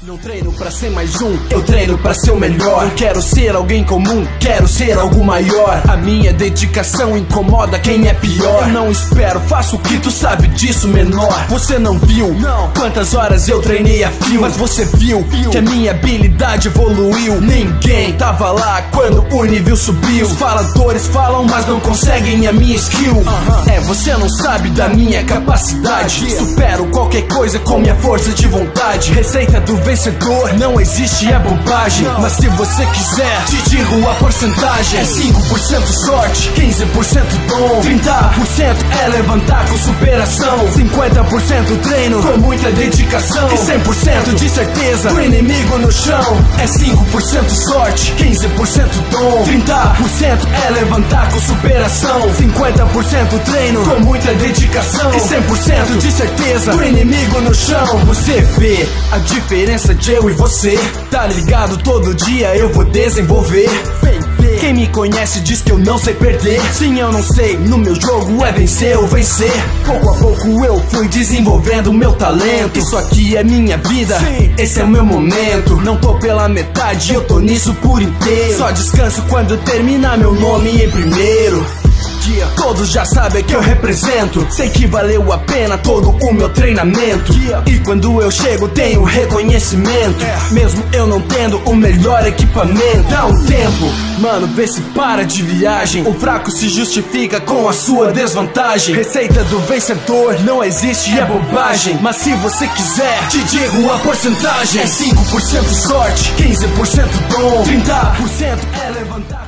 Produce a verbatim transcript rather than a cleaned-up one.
Não treino pra ser mais um, eu treino pra ser o melhor. Não quero ser alguém comum, quero ser algo maior. A minha dedicação incomoda quem é pior. Eu não espero, faço o que tu sabe disso, menor. Você não viu, não, quantas horas eu treinei a fio. Mas você viu, viu que a minha habilidade evoluiu. Ninguém tava lá quando o nível subiu. Os faladores falam, mas não conseguem a minha skill. uh-huh. É, você não sabe da minha capacidade. Supero qualquer coisa com minha força de vontade. Receita do vencedor não existe, é bobagem. Mas se você quiser, te digo a porcentagem. É cinco por cento sorte, quinze por cento dom, trinta por cento é levantar com superação, cinquenta por cento treino com muita dedicação e cem por cento de certeza do inimigo no chão. É cinco por cento sorte, quinze por cento dom, trinta por cento é levantar com superação, cinquenta por cento treino com muita dedicação e cem por cento de certeza do inimigo no chão. Você vê a diferença de eu e você, tá ligado? Todo dia eu vou desenvolver. Quem me conhece diz que eu não sei perder. Sim, eu não sei, no meu jogo é vencer ou vencer. Pouco a pouco eu fui desenvolvendo meu talento. Isso aqui é minha vida, sim, esse é o meu momento. Não tô pela metade, eu tô nisso por inteiro. Só descanso quando terminar meu nome em primeiro. Todos já sabem que eu represento. Sei que valeu a pena todo o meu treinamento. E quando eu chego tenho reconhecimento, mesmo eu não tendo o melhor equipamento. Dá um tempo, mano, vê se para de viagem. O fraco se justifica com a sua desvantagem. Receita do vencedor não existe, é bobagem. Mas se você quiser, te digo a porcentagem. É cinco por cento sorte, quinze por cento dom, trinta por cento é levantar.